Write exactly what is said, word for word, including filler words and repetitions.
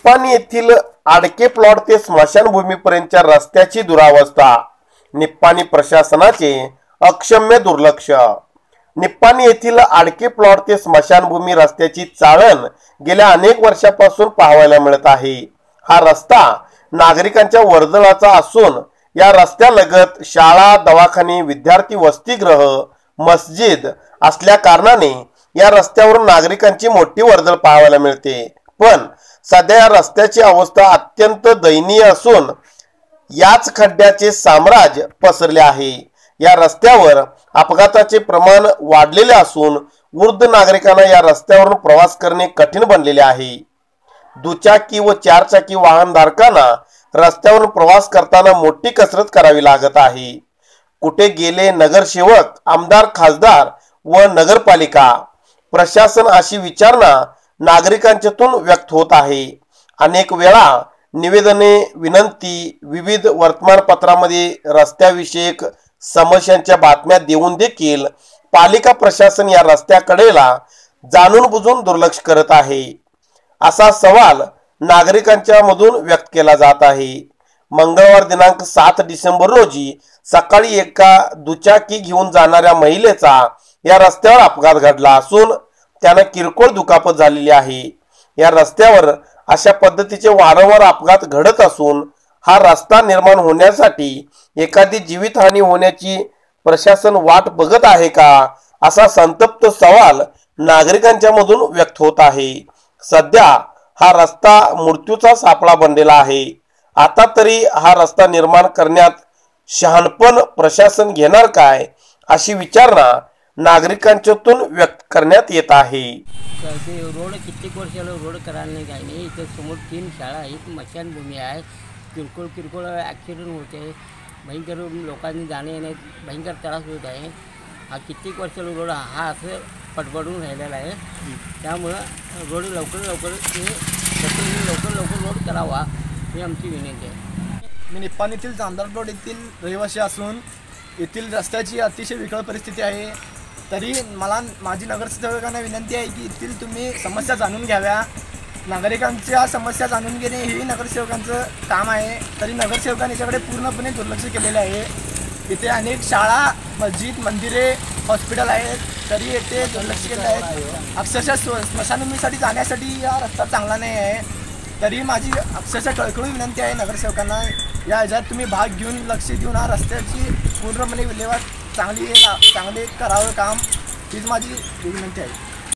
निप्पाणी येथील आडके प्लॉट ते स्मशानभूमीपर्यंतच्या रस्त्याची दुरावस्था, निप्पाणी प्रशासनाचे अक्षम्य दुर्लक्ष। निप्पाणी येथील आडके प्लॉट ते स्मशानभूमी रस्त्याची चाळण गेल्या अनेक वर्षापासून पाहायला मिळत आहे। हा रस्ता नागरिकांच्या वर्दळाचा असून या रस्त्यालगत शाळा, दवाखाने, विद्यार्थी वसतिगृह, मस्जिद असल्या कारणाने या रस्त्यावरून नागरिकांची मोठी वर्दळ पाहायला मिळते। पण सध्या या रस्त्याची अवस्था अत्यंत दयनीय असून याच खड्ड्याचे साम्राज्य पसरले आहे। या रस्त्यावर अपघाताचे प्रमाण वाढलेले असून वृद्ध नागरिकांना या रस्त्यावरून प्रवास करणे कठीण बनलेले आहे। दुचाकी व चारचाकी वाहनधारकांना रस्त्यावरून प्रवास करताना मोठी कसरत करावी लागत आहे। कुठे गेले नगरसेवक, आमदार, खासदार व नगरपालिका प्रशासन अशी विचारणा नागरिकांच्यातून व्यक्त होत आहे। अनेक वेळा निवेदने, विनंती, विविध वर्तमानपत्रांमध्ये रस्त्याविषयक समस्यांच्या बातम्या देऊन देखील पालिका प्रशासन या रस्त्याकडेला जाणून बुजून दुर्लक्ष करत आहे, असा सवाल नागरिकांच्या मधून व्यक्त केला जात आहे। मंगळवार दिनांक सात डिसेंबर रोजी सकाळी एका दुचाकी घेऊन जाणाऱ्या महिलेचा या रस्त्यावर अपघात घडला असून त्यांना किरकोळ दुखापत झालेली आहे। या रस्त्यावर अशा पद्धतीचे वारंवार अपघात घडत असून हा रस्ता निर्माण होण्यासाठी एखादी जीवितहानी होण्याची प्रशासन वाट बघत आहे का, असा संतप्त सवाल नागरिकांच्या मधून व्यक्त होत आहे। सध्या हा रस्ता मृत्यूचा सापळा बनलेला आहे। आता तरी हा रस्ता निर्माण करण्यात शहाणपण प्रशासन घेणार काय, अशी विचारणा नागरिकांच्यातून व्यक्त करण्यात येत आहे। रोड कित्येक वर्षाला रोड करायला नाही, काही नाही। इथे समोर तीन शाळा आहेत, स्मशानभूमी आहे, किरकोळ किरकोळ ॲक्सिडेंट होते, भयंकर लोकांनी जाणे येण्यात भयंकर त्रास होत आहे। हा कित्येक वर्षाला रोड हा असं पडपडून राहिलेला आहे। त्यामुळं रोड लवकर लवकर हे लवकर लवकर रोड करावा ही आमची विनंती आहे। मी निप्पाणीतील चांदर रोड येथील रहिवासी असून येथील रस्त्याची अतिशय विकळ परिस्थिती आहे। तरी मला माझी नगरसेवकांना विनंती आहे की येथील तुम्ही समस्या जाणून घ्याव्या। नागरिकांच्या समस्या जाणून घेणे हे नगरसेवकांचं काम आहे। तरी नगरसेवकांनी याच्याकडे पूर्णपणे दुर्लक्ष केलेले आहे। इथे अनेक शाळा, मस्जिद, मंदिरे, हॉस्पिटल आहेत, तरी येथे दुर्लक्ष केले आहे। अक्षरशः स्मशानभूमीसाठी जाण्यासाठी हा रस्ता चांगला नाही आहे। तरी माझी अक्षरशः कळकळी विनंती आहे नगरसेवकांना, या ह्याच्यात तुम्ही भाग घेऊन लक्ष देऊन हा रस्त्याची पूर्णपणे विल्हेवाट चांगली चांगले करावं काम, हीच माझी विनंती आहे।